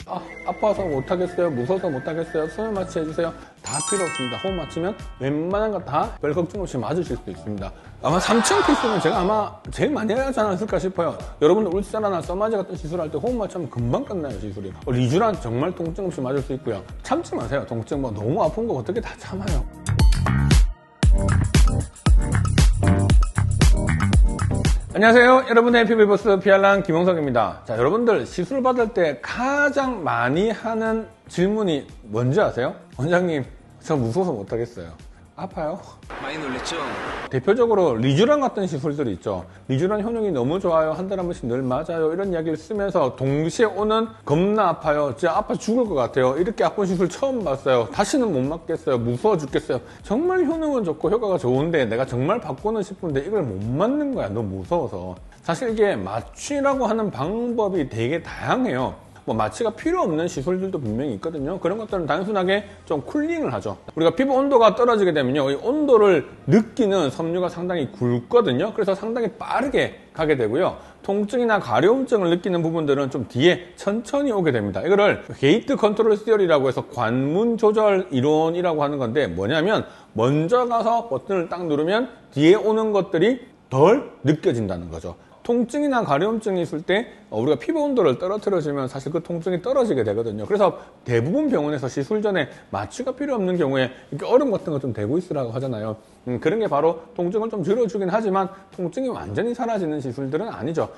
아파서 못하겠어요, 무서워서 못하겠어요, 수면 마취 해주세요. 다 필요 없습니다. 호흡 맞추면 웬만한 거 다 별 걱정 없이 맞으실 수 있습니다. 아마 3층 피스는 제가 아마 제일 많이 하지 않았을까 싶어요. 여러분들 울사라나 써마지 같은 시술할 때 호흡 맞추면 금방 끝나요, 시술이. 리쥬란 정말 통증 없이 맞을 수 있고요. 참지 마세요. 통증 뭐 너무 아픈 거 어떻게 다 참아요. 안녕하세요. 여러분의 피부보스 피알랑 김홍석입니다. 자, 여러분들 시술 받을 때 가장 많이 하는 질문이 뭔지 아세요? 원장님, 저 무서워서 못하겠어요. 아파요? 많이 놀랬죠? 대표적으로 리쥬란 같은 시술들이 있죠. 리쥬란 효능이 너무 좋아요. 한 달에 한 번씩 늘 맞아요. 이런 이야기를 쓰면서 동시에 오는 겁나 아파요. 진짜 아파 죽을 것 같아요. 이렇게 아픈 시술 처음 봤어요. 다시는 못 맞겠어요. 무서워 죽겠어요. 정말 효능은 좋고 효과가 좋은데 내가 정말 받고는 싶은데 이걸 못 맞는 거야. 너무 무서워서. 사실 이게 마취라고 하는 방법이 되게 다양해요. 뭐 마취가 필요 없는 시술들도 분명히 있거든요. 그런 것들은 단순하게 좀 쿨링을 하죠. 우리가 피부 온도가 떨어지게 되면요, 이 온도를 느끼는 섬유가 상당히 굵거든요. 그래서 상당히 빠르게 가게 되고요. 통증이나 가려움증을 느끼는 부분들은 좀 뒤에 천천히 오게 됩니다. 이거를 게이트 컨트롤 시어리라고 해서 관문 조절 이론이라고 하는 건데, 뭐냐면 먼저 가서 버튼을 딱 누르면 뒤에 오는 것들이 덜 느껴진다는 거죠. 통증이나 가려움증이 있을 때 우리가 피부 온도를 떨어뜨려주면 사실 그 통증이 떨어지게 되거든요. 그래서 대부분 병원에서 시술 전에 마취가 필요 없는 경우에 이렇게 얼음 같은 거 좀 대고 있으라고 하잖아요. 그런 게 바로 통증을 좀 줄여주긴 하지만 통증이 완전히 사라지는 시술들은 아니죠.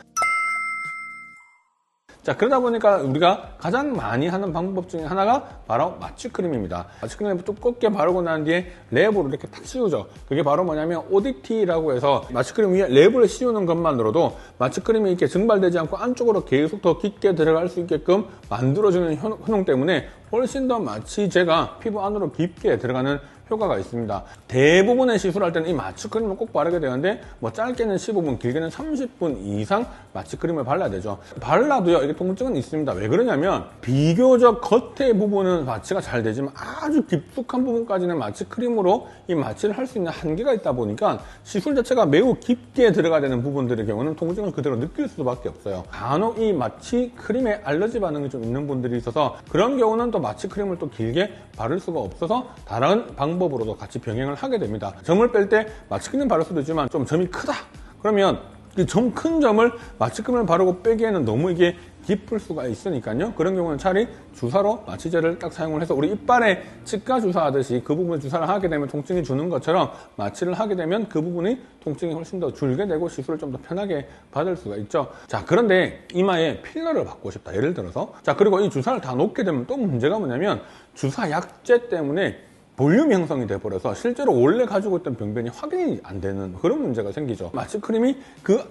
자, 그러다 보니까 우리가 가장 많이 하는 방법 중에 하나가 바로 마취크림입니다. 마취크림을 두껍게 바르고 난 뒤에 랩으로 이렇게 탁 씌우죠. 그게 바로 뭐냐면 ODT라고 해서 마취크림 위에 랩을 씌우는 것만으로도 마취크림이 이렇게 증발되지 않고 안쪽으로 계속 더 깊게 들어갈 수 있게끔 만들어주는 효능 때문에 훨씬 더 마취제가 피부 안으로 깊게 들어가는 효과가 있습니다. 대부분의 시술할 때는 이 마취크림을 꼭 바르게 되는데 뭐 짧게는 15분, 길게는 30분 이상 마취크림을 발라야 되죠. 발라도요, 이게 통증은 있습니다. 왜 그러냐면 비교적 겉의 부분은 마취가 잘 되지만 아주 깊숙한 부분까지는 마취크림으로 이 마취를 할 수 있는 한계가 있다 보니까 시술 자체가 매우 깊게 들어가야 되는 부분들의 경우는 통증을 그대로 느낄 수밖에 없어요. 간혹 이 마취크림에 알러지 반응이 좀 있는 분들이 있어서 그런 경우는 또 마취크림을 또 길게 바를 수가 없어서 다른 방법으로도 같이 병행을 하게 됩니다. 점을 뺄 때 마취크림 바를 수도 있지만 좀 점이 크다 그러면 이 점 큰 점을 마취크림을 바르고 빼기에는 너무 이게 깊을 수가 있으니까요. 그런 경우는 차라리 주사로 마취제를 딱 사용을 해서 우리 이빨에 치과 주사하듯이 그 부분에 주사를 하게 되면 통증이 주는 것처럼 마취를 하게 되면 그 부분이 통증이 훨씬 더 줄게 되고 시술을 좀 더 편하게 받을 수가 있죠. 자, 그런데 이마에 필러를 받고 싶다. 예를 들어서. 자, 그리고 이 주사를 다 놓게 되면 또 문제가 뭐냐면 주사 약제 때문에 볼륨 형성이 돼버려서 실제로 원래 가지고 있던 병변이 확인이 안 되는 그런 문제가 생기죠. 마취크림이 그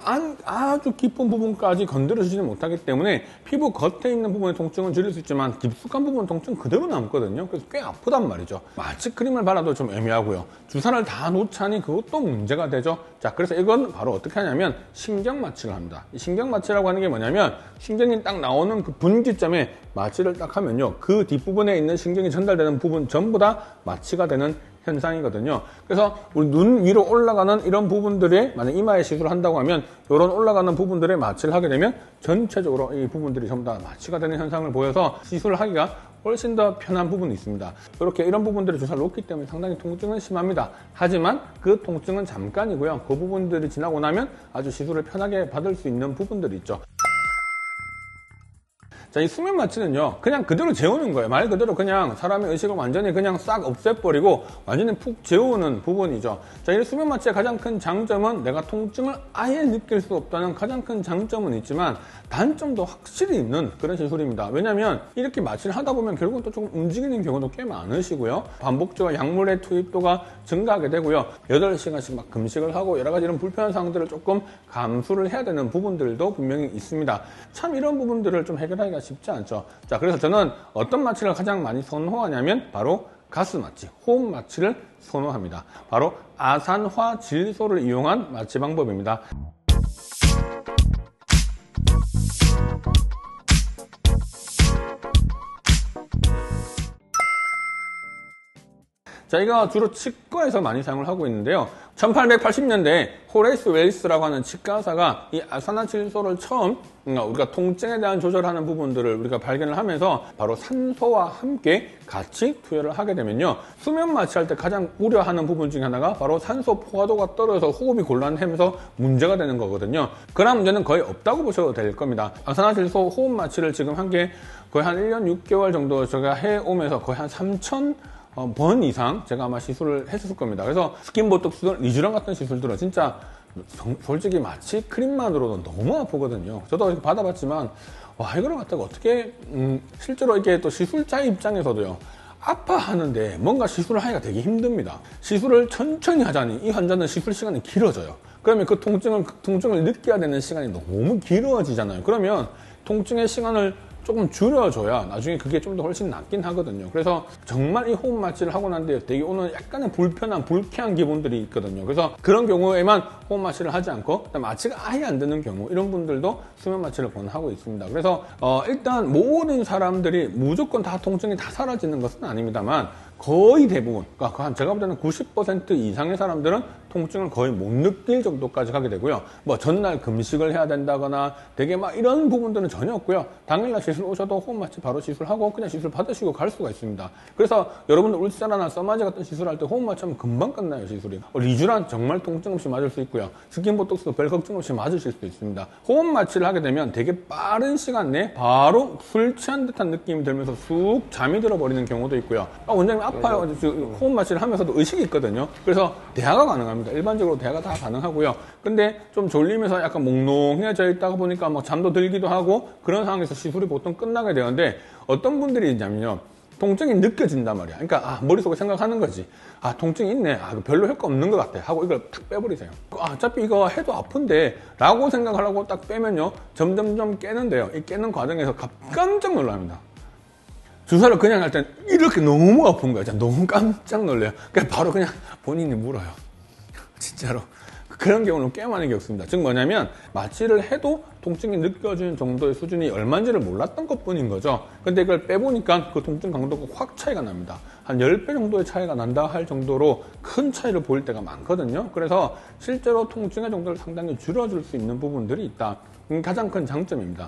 아주 깊은 부분까지 건드려주지는 못하기 때문에 피부 겉에 있는 부분의 통증은 줄일 수 있지만 깊숙한 부분 통증 그대로 남거든요. 그래서 꽤 아프단 말이죠. 마취크림을 발라도 좀 애매하고요. 주사를 다 놓자니 그것도 문제가 되죠. 자, 그래서 이건 바로 어떻게 하냐면 신경 마취를 합니다. 이 신경 마취라고 하는 게 뭐냐면 신경이 딱 나오는 그 분기점에 마취를 딱 하면요, 그 뒷부분에 있는 신경이 전달되는 부분 전부 다 마취가 되는 현상이거든요. 그래서 우리 눈 위로 올라가는 이런 부분들에 만약 이마에 시술을 한다고 하면 이런 올라가는 부분들에 마취를 하게 되면 전체적으로 이 부분들이 전부 다 마취가 되는 현상을 보여서 시술을 하기가 훨씬 더 편한 부분이 있습니다. 이렇게 이런 부분들을 주사를 놓기 때문에 상당히 통증은 심합니다. 하지만 그 통증은 잠깐이고요. 그 부분들이 지나고 나면 아주 시술을 편하게 받을 수 있는 부분들이 있죠. 자, 이 수면 마취는요, 그냥 그대로 재우는 거예요. 말 그대로 그냥 사람의 의식을 완전히 그냥 싹 없애버리고 완전히 푹 재우는 부분이죠. 자, 이 수면 마취의 가장 큰 장점은 내가 통증을 아예 느낄 수 없다는 가장 큰 장점은 있지만 단점도 확실히 있는 그런 시술입니다. 왜냐면 이렇게 마취를 하다 보면 결국은 또 조금 움직이는 경우도 꽤 많으시고요. 반복적으로 약물의 투입도가 증가하게 되고요. 8시간씩 막 금식을 하고 여러 가지 이런 불편한 사항들을 조금 감수를 해야 되는 부분들도 분명히 있습니다. 참 이런 부분들을 좀 해결하기가 쉽지 않죠. 자, 그래서 저는 어떤 마취를 가장 많이 선호하냐면 바로 가스 마취, 호흡 마취를 선호합니다. 바로 아산화 질소를 이용한 마취 방법입니다. 자, 이거 주로 치과에서 많이 사용을 하고 있는데요. 1880년대에 호레이스 웰스라고 하는 치과 의사가 이 아산화질소를 처음 우리가 통증에 대한 조절하는 부분들을 우리가 발견을 하면서 바로 산소와 함께 같이 투여를 하게 되면요, 수면 마취할 때 가장 우려하는 부분 중에 하나가 바로 산소 포화도가 떨어져서 호흡이 곤란하면서 문제가 되는 거거든요. 그런 문제는 거의 없다고 보셔도 될 겁니다. 아산화질소 호흡 마취를 지금 한 게 거의 한 1년 6개월 정도 제가 해오면서 거의 한 3,000번 이상 제가 아마 시술을 했을 겁니다. 그래서 스킨보톡스, 리쥬란 같은 시술들은 진짜 솔직히 마취 크림만으로도 너무 아프거든요. 저도 이렇게 받아봤지만 와, 이거를 갖다가 어떻게 실제로 이게 또 시술자 입장에서도요, 아파하는데 뭔가 시술을 하기가 되게 힘듭니다. 시술을 천천히 하자니 이 환자는 시술 시간이 길어져요. 그러면 그 통증을 느껴야 되는 시간이 너무 길어지잖아요. 그러면 통증의 시간을 조금 줄여줘야 나중에 그게 좀 더 훨씬 낫긴 하거든요. 그래서 정말 이 호흡 마취를 하고 난 뒤에 되게 오는 약간의 불편한, 불쾌한 기분들이 있거든요. 그래서 그런 경우에만 호흡 마취를 하지 않고 마취가 아예 안 되는 경우, 이런 분들도 수면 마취를 권하고 있습니다. 그래서 일단 모든 사람들이 무조건 다 통증이 다 사라지는 것은 아닙니다만 거의 대부분, 그러니까 제가 볼 때는 90% 이상의 사람들은 통증을 거의 못 느낄 정도까지 가게 되고요. 뭐 전날 금식을 해야 된다거나 되게 막 이런 부분들은 전혀 없고요. 당일날 시술 오셔도 호흡 마취 바로 시술하고 그냥 시술 받으시고 갈 수가 있습니다. 그래서 여러분들 울세라나 써마지 같은 시술할 때 호흡 마취하면 금방 끝나요, 시술이. 리쥬란 정말 통증 없이 맞을 수 있고요. 스킨보톡스도 별 걱정 없이 맞으실 수도 있습니다. 호흡 마취를 하게 되면 되게 빠른 시간 내에 바로 술 취한 듯한 느낌이 들면서 쑥 잠이 들어버리는 경우도 있고요. 원장님 아파요. 호흡 마취를 하면서도 의식이 있거든요. 그래서 대화가 가능합니다. 일반적으로 대화가 다 가능하고요. 근데 좀 졸리면서 약간 몽롱해져 있다가 보니까 뭐 잠도 들기도 하고 그런 상황에서 시술이 보통 끝나게 되는데, 어떤 분들이 있냐면요, 통증이 느껴진단 말이야. 그러니까 머릿속에 생각하는 거지. 통증이 있네. 별로 효과 없는 것 같아 하고 이걸 탁 빼버리세요. 어차피 이거 해도 아픈데 라고 생각하려고 딱 빼면요, 점점점 깨는데요, 이 깨는 과정에서 깜짝 놀랍니다. 주사를 그냥 할 땐 이렇게 너무 아픈 거야. 너무 깜짝 놀래요. 그러니까 바로 그냥 본인이 물어요. 진짜로. 그런 경우는 꽤 많이 겪습니다. 즉 뭐냐면 마취를 해도 통증이 느껴지는 정도의 수준이 얼마인지를 몰랐던 것 뿐인 거죠. 근데 이걸 빼보니까 그 통증 강도가 확 차이가 납니다. 한 10배 정도의 차이가 난다 할 정도로 큰 차이를 보일 때가 많거든요. 그래서 실제로 통증의 정도를 상당히 줄여줄 수 있는 부분들이 있다. 가장 큰 장점입니다.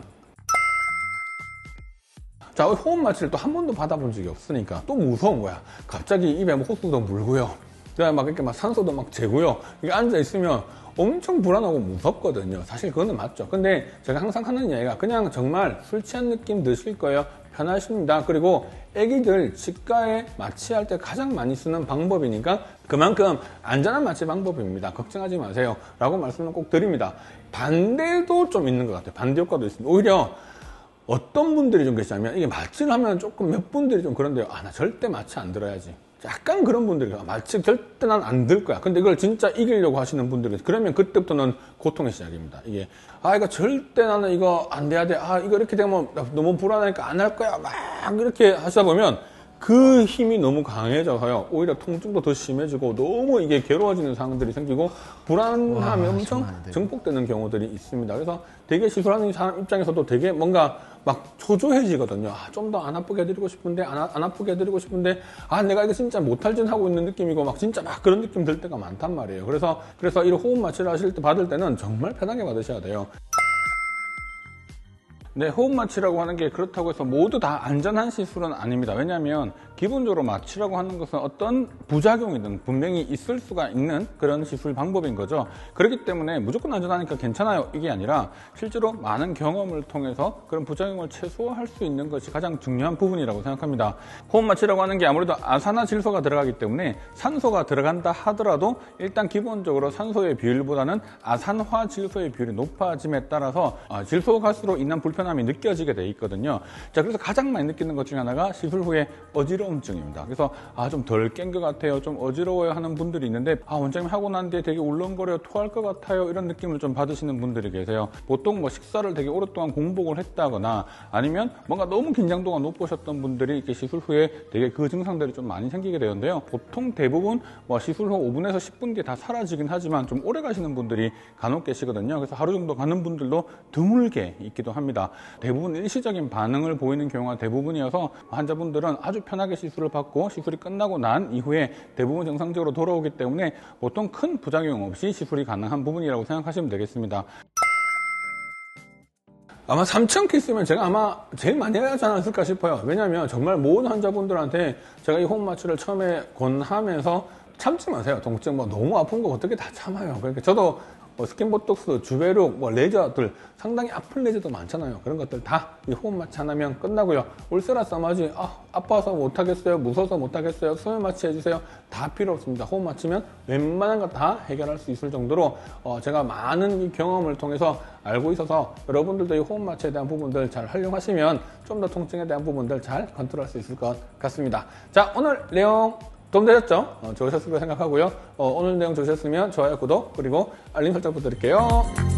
자, 호흡 마취를 또 한 번도 받아본 적이 없으니까 또 무서운 거야. 갑자기 입에 호수도 물고요. 그다음에 막 이렇게 막 산소도 막 재고요. 이게 앉아 있으면 엄청 불안하고 무섭거든요. 사실 그거는 맞죠. 근데 제가 항상 하는 이야기가 그냥 정말 술 취한 느낌 드실 거예요. 편하십니다. 그리고 애기들 치과에 마취할 때 가장 많이 쓰는 방법이니까 그만큼 안전한 마취 방법입니다. 걱정하지 마세요. 라고 말씀을 꼭 드립니다. 반대도 좀 있는 것 같아요. 반대 효과도 있습니다. 오히려 어떤 분들이 좀 계시냐면 이게 마취를 하면 조금 몇 분들이 좀 그런데요. 나 절대 마취 안 들어야지. 약간 그런 분들이 마취 절대 난 안 들 거야. 근데 이걸 진짜 이기려고 하시는 분들이, 그러면 그때부터는 고통의 시작입니다. 이게 이거 절대 나는 이거 안 돼야 돼. 이거 이렇게 되면 너무 불안하니까 안 할 거야. 막 이렇게 하시다 보면 그 힘이 너무 강해져서요, 오히려 통증도 더 심해지고 너무 이게 괴로워지는 상황들이 생기고 불안함이 엄청 증폭되는 경우들이 있습니다. 그래서 되게 시술하는 사람 입장에서도 되게 뭔가 막 초조해지거든요. 좀 더 안 아프게 해드리고 싶은데 안 아프게 해드리고 싶은데 내가 이거 진짜 못할 짓 하고 있는 느낌이고 막 진짜 막 그런 느낌 들 때가 많단 말이에요. 그래서 이 호흡 마취를 하실 때 받을 때는 정말 편하게 받으셔야 돼요. 네, 호흡 마취라고 하는 게 그렇다고 해서 모두 다 안전한 시술은 아닙니다. 왜냐하면 기본적으로 마취라고 하는 것은 어떤 부작용이든 분명히 있을 수가 있는 그런 시술 방법인 거죠. 그렇기 때문에 무조건 안전하니까 괜찮아요, 이게 아니라 실제로 많은 경험을 통해서 그런 부작용을 최소화할 수 있는 것이 가장 중요한 부분이라고 생각합니다. 호흡 마취라고 하는 게 아무래도 아산화질소가 들어가기 때문에 산소가 들어간다 하더라도 일단 기본적으로 산소의 비율보다는 아산화질소의 비율이 높아짐에 따라서 질소 가스로 인한 불편함이 느껴지게 돼 있거든요. 자, 그래서 가장 많이 느끼는 것 중에 하나가 시술 후에 어지러움증입니다. 그래서 좀 덜 깬 것 같아요, 좀 어지러워요 하는 분들이 있는데 원장님 하고 난 뒤에 되게 울렁거려요, 토할 것 같아요, 이런 느낌을 좀 받으시는 분들이 계세요. 보통 뭐 식사를 되게 오랫동안 공복을 했다거나 아니면 뭔가 너무 긴장도가 높으셨던 분들이 이렇게 시술 후에 되게 그 증상들이 좀 많이 생기게 되는데요. 보통 대부분 뭐 시술 후 5분에서 10분 뒤에 다 사라지긴 하지만 좀 오래 가시는 분들이 간혹 계시거든요. 그래서 하루 정도 가는 분들도 드물게 있기도 합니다. 대부분 일시적인 반응을 보이는 경우가 대부분이어서 환자분들은 아주 편하게 시술을 받고 시술이 끝나고 난 이후에 대부분 정상적으로 돌아오기 때문에 보통 큰 부작용 없이 시술이 가능한 부분이라고 생각하시면 되겠습니다. 아마 3천 케이스면 제가 아마 제일 많이 하지 않았을까 싶어요. 왜냐하면 정말 모든 환자분들한테 제가 이 호흡 마취를 처음에 권하면서 참지 마세요. 통증 너무 아픈 거 어떻게 다 참아요. 그러니까 저도 스킨보톡스, 주베룩, 레이저들 상당히 아픈 레이저도 많잖아요. 그런 것들 다 이 호흡 마취 하나면 끝나고요. 울세라싸마지 아파서 못하겠어요, 무서워서 못하겠어요, 수면 마취 해주세요, 다 필요 없습니다. 호흡 마취면 웬만한 거 다 해결할 수 있을 정도로 제가 많은 이 경험을 통해서 알고 있어서 여러분들도 이 호흡 마취에 대한 부분들 잘 활용하시면 좀 더 통증에 대한 부분들 잘 컨트롤할 수 있을 것 같습니다. 자, 오늘 내용 도움되셨죠? 좋으셨을 거라 생각하고요. 오늘 내용 좋으셨으면 좋아요, 구독, 그리고 알림 설정 부탁드릴게요.